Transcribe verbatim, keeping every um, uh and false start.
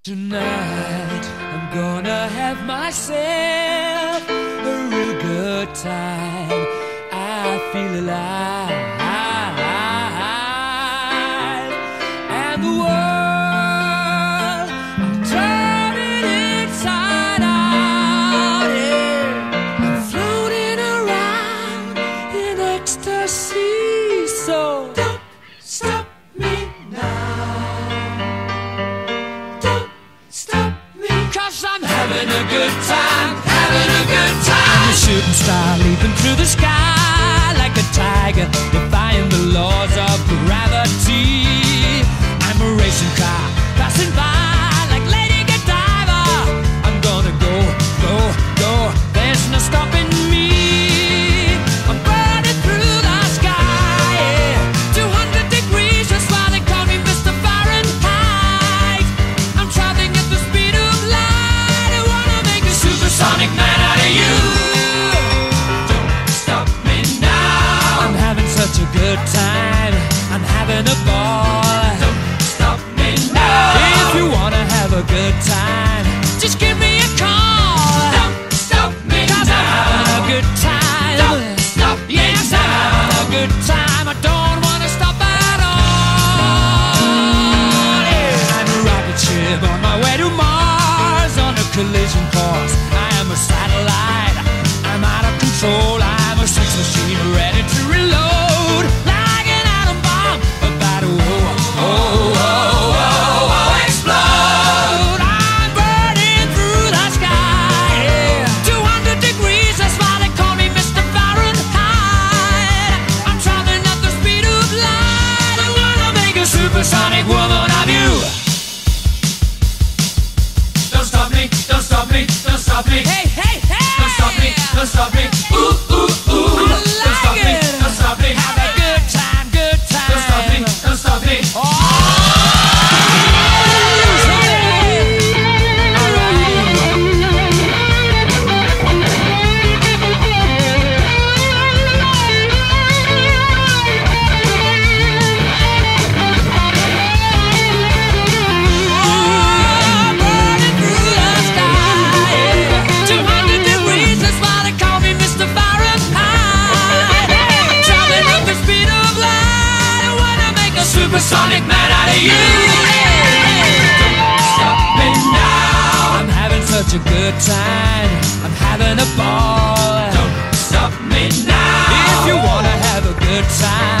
Tonight I'm gonna have myself a real good time. I feel alive, and the world I'm turning inside out. Yeah. I'm floating around in ecstasy. So don't stop me now. I'm having a good time, having a good time. I'm a shooting star leaping through the sky like a tiger, defying the laws of gravity. I'm a racing car passing by like Lady Godiva. I'm gonna go, go, go. There's no stopping me. I'm burning through the sky, yeah. two hundred degrees, that's why they call me Mister Fahrenheit. I'm traveling at the speed of light. Supersonic man out of you. Don't stop me now. I'm having such a good time. I'm having a ball. Don't stop me now. If you wanna have a good time, just give me a call. Don't stop me now. I'm having a good time. Don't stop me yes, now. I'm having a good time. I don't wanna stop at all. Yeah. I'm a rocket ship on my way to Mars on a collision course. A satellite, I'm out of control. I'm a sex machine ready to reload, like an atom bomb about to oh, oh, oh, oh, oh, explode. I'm burning through the sky, yeah. two hundred degrees, that's why they call me Mister Fahrenheit. I'm traveling at the speed of light. I'm gonna make a supersonic woman of you. Don't stop me, don't stop me, don't stop me. Hey, hey, hey! Don't stop me, don't stop me. Ooh, ooh, ooh. I like don't stop it. me, don't stop me. Have a good time, good time. Don't stop me, don't stop me. Oh! Supersonic man out of you. Don't stop me now. I'm having such a good time. I'm having a ball. Don't stop me now. If you wanna have a good time,